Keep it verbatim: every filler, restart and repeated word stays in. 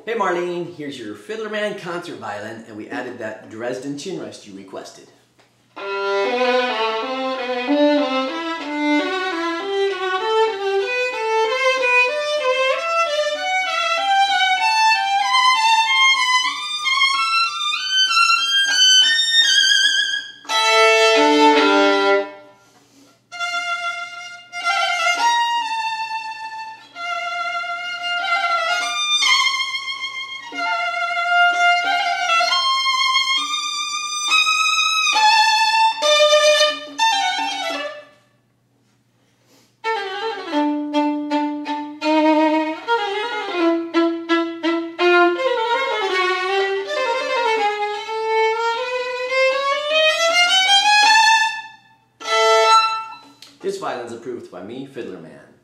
Hey Marlene, here's your Fiddlerman concert violin, and we added that Dresden chin rest you requested. This violin is approved by me, Fiddlerman.